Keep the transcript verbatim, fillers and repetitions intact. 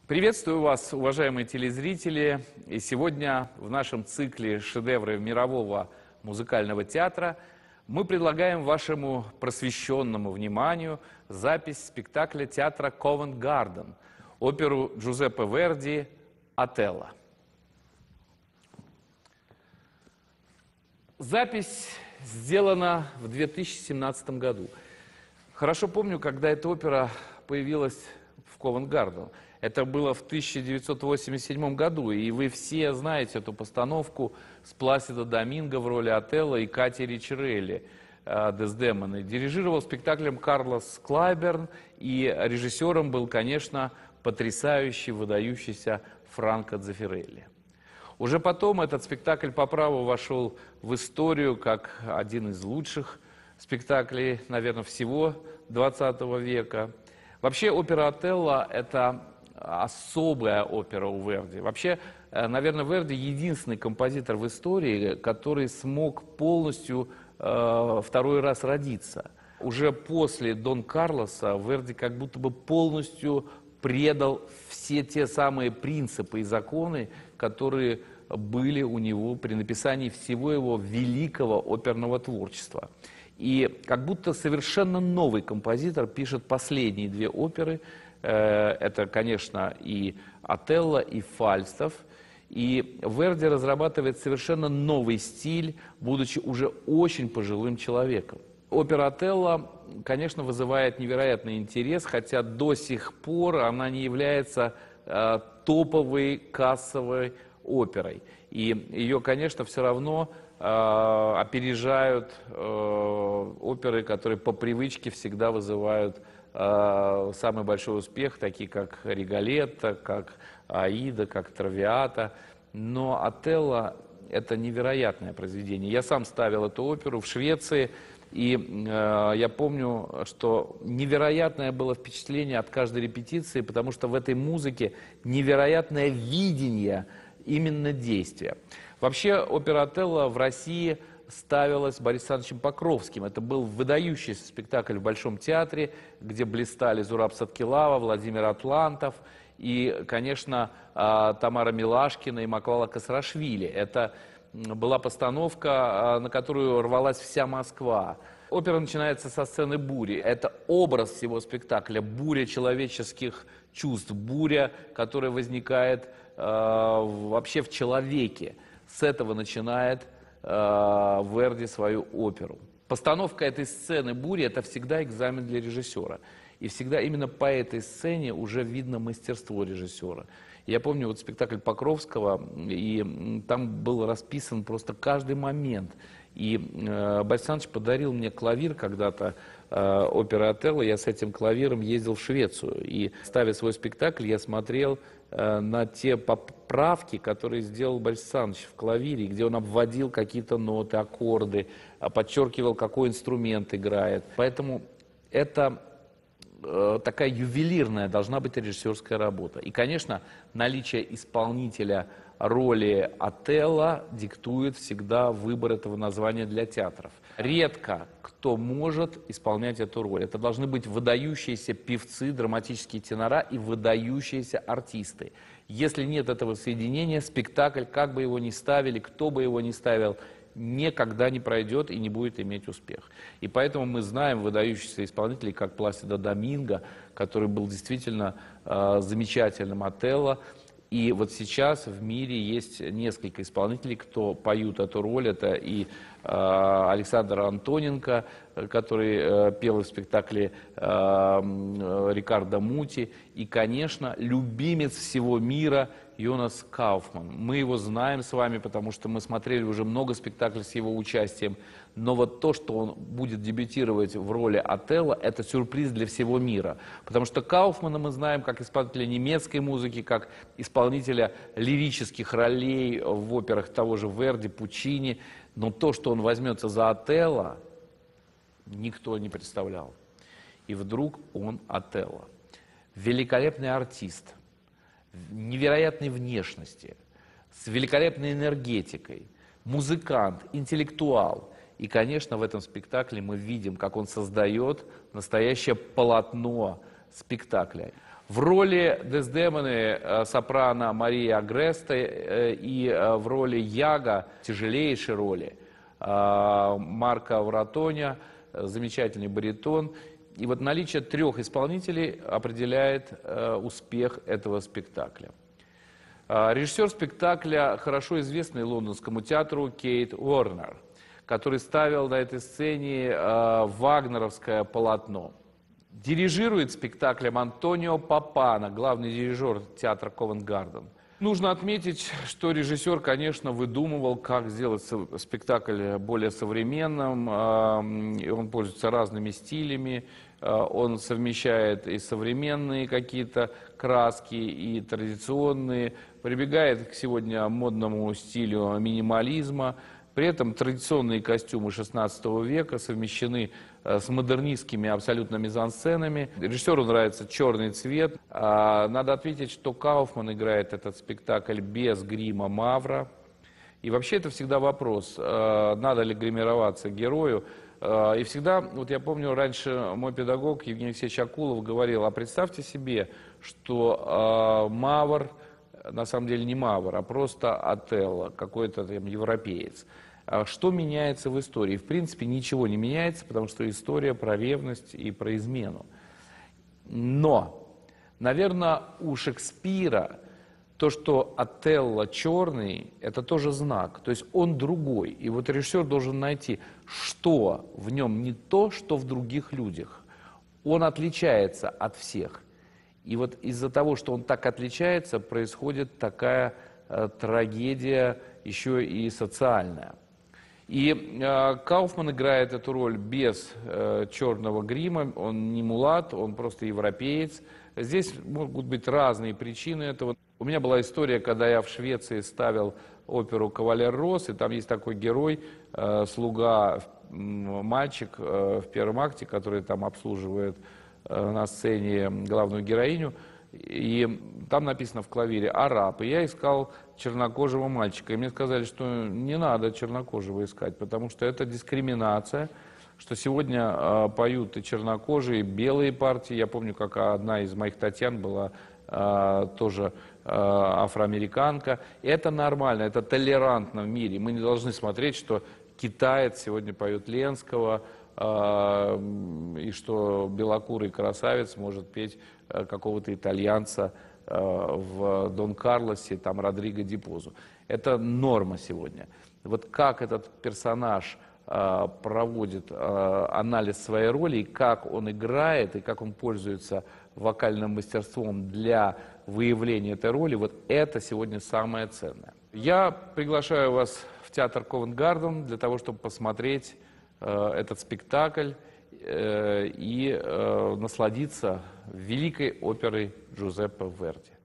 Приветствую вас, уважаемые телезрители. И сегодня в нашем цикле «Шедевры мирового музыкального театра» мы предлагаем вашему просвещенному вниманию запись спектакля театра «Ковент-Гарден», оперу Джузеппе Верди «Отелло». Запись сделана в две тысячи семнадцатом году. Хорошо помню, когда эта опера появилась в Ковент-Гарден. Это было в тысяча девятьсот восемьдесят седьмом году, и вы все знаете эту постановку с Пласидо Доминго в роли Отелло и Кати Ричарелли, э, Дездемоны. Дирижировал спектаклем Карлос Клайберн, и режиссером был, конечно, потрясающий, выдающийся Франко Дзеффирелли. Уже потом этот спектакль по праву вошел в историю как один из лучших спектаклей, наверное, всего двадцатого века. Вообще, опера «Отелло» — это особая опера у Верди. Вообще, наверное, Верди единственный композитор в истории, который смог полностью э, второй раз родиться. Уже после Дон Карлоса Верди как будто бы полностью предал все те самые принципы и законы, которые были у него при написании всего его великого оперного творчества. И как будто совершенно новый композитор пишет последние две оперы. Это, конечно, и «Отелло», и «Фальстаф». И Верди разрабатывает совершенно новый стиль, будучи уже очень пожилым человеком. Опера «Отелло», конечно, вызывает невероятный интерес, хотя до сих пор она не является э, топовой кассовой оперой. И ее, конечно, все равно э, опережают э, оперы, которые по привычке всегда вызывают э, самый большой успех, такие как «Риголетто», как «Аида», как «Травиата». Но «Отелло» — это невероятное произведение. Я сам ставил эту оперу в Швеции, и э, я помню, что невероятное было впечатление от каждой репетиции, потому что в этой музыке невероятное видение именно действия. Вообще, опера «Отелло» в России ставилась Борисом Александровичем Покровским. Это был выдающийся спектакль в Большом театре, где блистали Зураб Саткилава, Владимир Атлантов и, конечно, Тамара Милашкина и Маклала Касрашвили. Это была постановка, на которую рвалась вся Москва. Опера начинается со сцены бури. Это образ всего спектакля, буря человеческих чувств, буря, которая возникает э, вообще в человеке. С этого начинает э, Верди свою оперу. Постановка этой сцены бури — это всегда экзамен для режиссера. И всегда именно по этой сцене уже видно мастерство режиссера. Я помню вот спектакль Покровского, и там был расписан просто каждый момент. И э, Борис Александрович подарил мне клавир когда-то э, оперы «Отелло». Я с этим клавиром ездил в Швецию. И, ставя свой спектакль, я смотрел э, на те поправки, которые сделал Борис Александрович в клавире, где он обводил какие-то ноты, аккорды, подчеркивал, какой инструмент играет. Поэтому это такая ювелирная должна быть режиссерская работа. И, конечно, наличие исполнителя роли Отелло диктует всегда выбор этого названия для театров. Редко кто может исполнять эту роль. Это должны быть выдающиеся певцы, драматические тенора и выдающиеся артисты. Если нет этого соединения, спектакль, как бы его ни ставили, кто бы его ни ставил, никогда не пройдет и не будет иметь успех. И поэтому мы знаем выдающихся исполнителей, как Пласидо Доминго, который был действительно э, замечательным Отелло. И вот сейчас в мире есть несколько исполнителей, кто поют эту роль. Это и э, Александр Антоненко, который э, пел в спектакле э, Рикардо Мути. И, конечно, любимец всего мира Йонас Кауфман. Мы его знаем с вами, потому что мы смотрели уже много спектаклей с его участием. Но вот то, что он будет дебютировать в роли Отелло, это сюрприз для всего мира. Потому что Кауфмана мы знаем как исполнителя немецкой музыки, как исполнителя лирических ролей в операх того же Верди, Пуччини. Но то, что он возьмется за Отелло, никто не представлял. И вдруг он Отелло. Великолепный артист, невероятной внешности, с великолепной энергетикой, музыкант, интеллектуал. И, конечно, в этом спектакле мы видим, как он создает настоящее полотно спектакля. В роли Дездемоны э, сопрано Мария Агреста э, и э, в роли Яга, тяжелейшей роли, э, Марко Вратоня, э, замечательный баритон. И вот наличие трех исполнителей определяет э, успех этого спектакля. Э, режиссер спектакля хорошо известный лондонскому театру Кейт Уорнер, который ставил на этой сцене э, вагнеровское полотно. Дирижирует спектаклем Антонио Папано, главный дирижер театра Ковент-Гарден. Нужно отметить, что режиссер, конечно, выдумывал, как сделать спектакль более современным. Он пользуется разными стилями, он совмещает и современные какие-то краски, и традиционные, прибегает к сегодня модному стилю минимализма. При этом традиционные костюмы шестнадцатого века совмещены с модернистскими абсолютно мизансценами. Режиссеру нравится черный цвет. Надо отметить, что Кауфман играет этот спектакль без грима мавра. И вообще это всегда вопрос, надо ли гримироваться герою. И всегда, вот я помню, раньше мой педагог Евгений Алексеевич Акулов говорил, а представьте себе, что мавр на самом деле не мавр, а просто Отелло, какой-то там европеец. Что меняется в истории? В принципе, ничего не меняется, потому что история про ревность и про измену. Но, наверное, у Шекспира то, что Отелло черный, это тоже знак. То есть он другой. И вот режиссер должен найти, что в нем не то, что в других людях. Он отличается от всех. И вот из-за того, что он так отличается, происходит такая э, трагедия еще и социальная. И э, Кауфман играет эту роль без э, черного грима, он не мулат, он просто европеец. Здесь могут быть разные причины этого. У меня была история, когда я в Швеции ставил оперу «Кавалер Росс», и там есть такой герой, э, слуга, мальчик э, в первом акте, который там обслуживает э, на сцене главную героиню. И там написано в клавире «араб». И я искал чернокожего мальчика. И мне сказали, что не надо чернокожего искать, потому что это дискриминация, что сегодня э, поют и чернокожие, и белые партии. Я помню, как одна из моих Татьян была э, тоже э, афроамериканка. И это нормально, это толерантно в мире. Мы не должны смотреть, что китаец сегодня поет Ленского, и что белокурый красавец может петь какого-то итальянца в Дон Карлосе, там, Родриго Ди Позу. Это норма сегодня. Вот как этот персонаж проводит анализ своей роли, и как он играет, и как он пользуется вокальным мастерством для выявления этой роли, вот это сегодня самое ценное. Я приглашаю вас в театр Ковент-Гарден для того, чтобы посмотреть этот спектакль и насладиться великой оперой Джузеппе Верди.